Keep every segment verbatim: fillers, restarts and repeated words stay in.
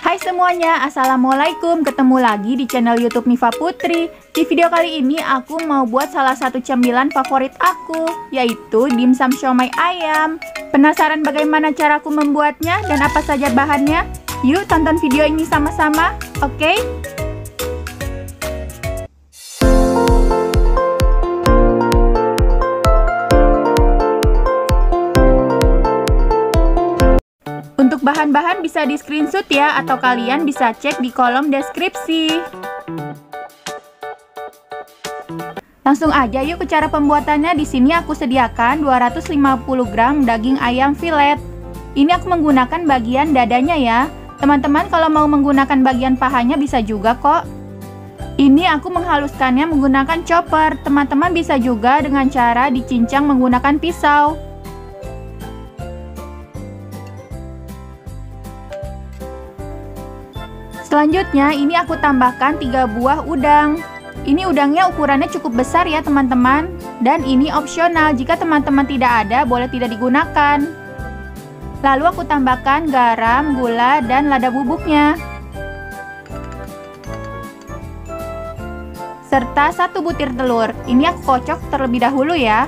Hai semuanya, Assalamualaikum. Ketemu lagi di channel YouTube Miva Putri. Di video kali ini aku mau buat salah satu cemilan favorit aku, yaitu dimsum siomay ayam. Penasaran bagaimana caraku membuatnya dan apa saja bahannya? Yuk tonton video ini sama-sama, oke? Okay? Untuk bahan-bahan bisa di screenshot ya, atau kalian bisa cek di kolom deskripsi. Langsung aja yuk ke cara pembuatannya. Di sini aku sediakan dua ratus lima puluh gram daging ayam filet. Ini aku menggunakan bagian dadanya ya. Teman-teman kalau mau menggunakan bagian pahanya bisa juga kok. Ini aku menghaluskannya menggunakan chopper. Teman-teman bisa juga dengan cara dicincang menggunakan pisau. Selanjutnya ini aku tambahkan tiga buah udang. Ini udangnya ukurannya cukup besar ya teman-teman. Dan ini opsional, jika teman-teman tidak ada boleh tidak digunakan. Lalu aku tambahkan garam, gula, dan lada bubuknya. Serta satu butir telur. Ini aku kocok terlebih dahulu ya.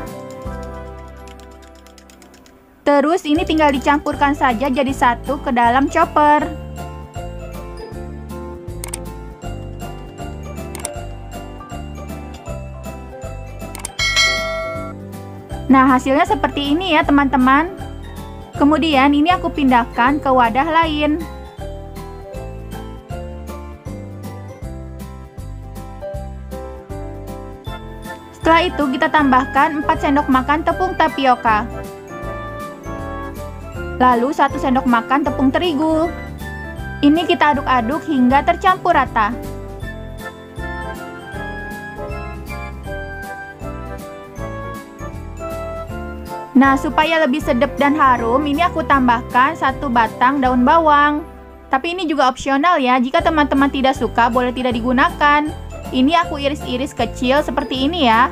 Terus ini tinggal dicampurkan saja jadi satu ke dalam chopper. Nah, hasilnya seperti ini ya teman-teman. Kemudian ini aku pindahkan ke wadah lain. Setelah itu kita tambahkan empat sendok makan tepung tapioka. Lalu satu sendok makan tepung terigu. Ini kita aduk-aduk hingga tercampur rata. Nah, supaya lebih sedap dan harum, ini aku tambahkan satu batang daun bawang. Tapi ini juga opsional ya, jika teman-teman tidak suka boleh tidak digunakan. Ini aku iris-iris kecil seperti ini ya.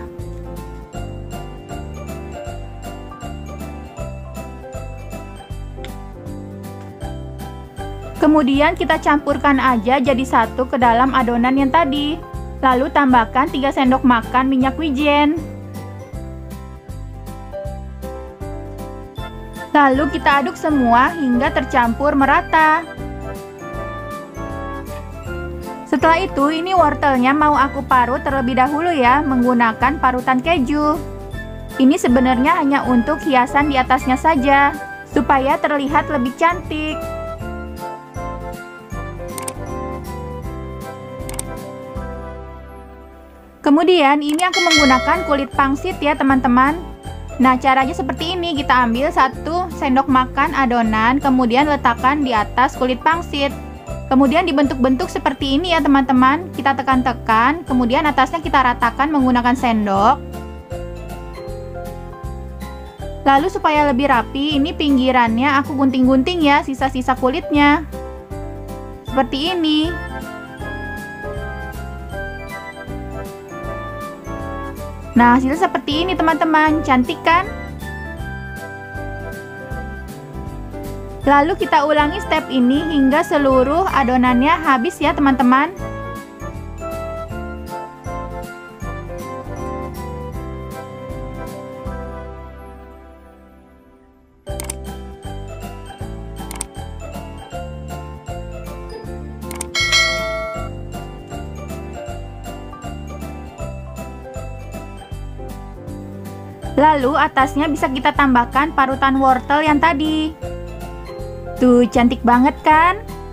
Kemudian kita campurkan aja jadi satu ke dalam adonan yang tadi. Lalu tambahkan tiga sendok makan minyak wijen. Lalu kita aduk semua hingga tercampur merata. Setelah itu ini wortelnya mau aku parut terlebih dahulu ya, menggunakan parutan keju. Ini sebenarnya hanya untuk hiasan di atasnya saja, supaya terlihat lebih cantik. Kemudian ini aku menggunakan kulit pangsit ya teman-teman. Nah, caranya seperti ini, kita ambil satu sendok makan adonan, kemudian letakkan di atas kulit pangsit. Kemudian dibentuk-bentuk seperti ini ya teman-teman, kita tekan-tekan, kemudian atasnya kita ratakan menggunakan sendok. Lalu supaya lebih rapi, ini pinggirannya aku gunting-gunting ya, sisa-sisa kulitnya. Seperti ini. Nah, hasilnya seperti ini teman-teman, cantik kan? Lalu kita ulangi step ini hingga seluruh adonannya habis ya teman-teman. Lalu atasnya bisa kita tambahkan parutan wortel yang tadi. Tuh, cantik banget kan?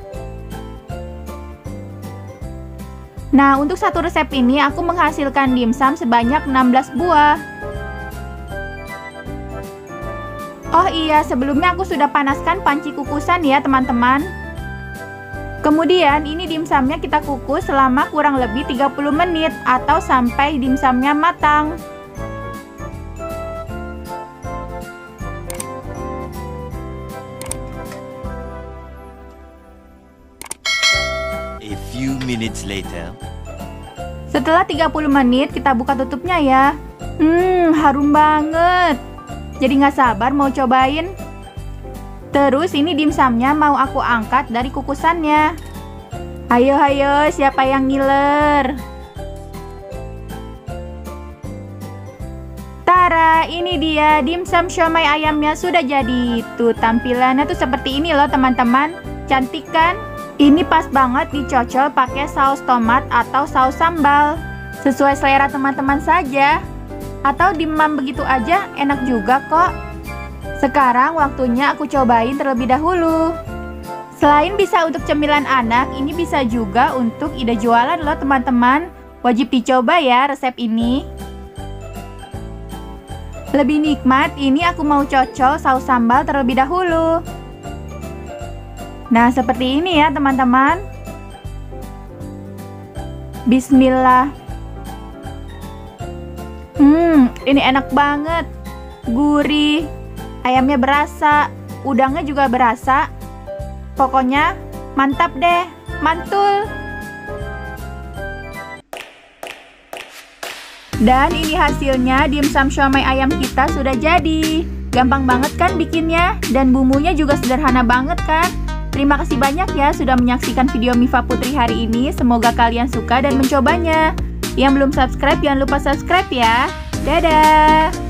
Nah, untuk satu resep ini aku menghasilkan dimsum sebanyak enam belas buah. Oh iya, sebelumnya aku sudah panaskan panci kukusan ya teman-teman. Kemudian ini dimsumnya kita kukus selama kurang lebih tiga puluh menit atau sampai dimsumnya matang. A few minutes later. Setelah tiga puluh menit kita buka tutupnya ya. Hmm, harum banget. Jadi nggak sabar mau cobain. Terus ini dimsumnya mau aku angkat dari kukusannya. Ayo ayo, siapa yang ngiler? Tara, ini dia dimsum siomay ayamnya sudah jadi. Tuh tampilannya tuh seperti ini loh teman-teman. Cantik kan? Ini pas banget dicocol pakai saus tomat atau saus sambal. Sesuai selera teman-teman saja. Atau dimam begitu aja enak juga kok. Sekarang waktunya aku cobain terlebih dahulu. Selain bisa untuk cemilan anak, ini bisa juga untuk ide jualan loh teman-teman. Wajib dicoba ya resep ini. Lebih nikmat, ini aku mau cocol saus sambal terlebih dahulu. Nah, seperti ini ya teman-teman. Bismillah. Hmm, ini enak banget. Gurih. Ayamnya berasa, udangnya juga berasa. Pokoknya mantap deh, mantul. Dan ini hasilnya, dimsum siomay ayam kita sudah jadi. Gampang banget kan bikinnya, dan bumbunya juga sederhana banget kan. Terima kasih banyak ya sudah menyaksikan video Mifa Putri hari ini. Semoga kalian suka dan mencobanya. Yang belum subscribe jangan lupa subscribe ya. Dadah.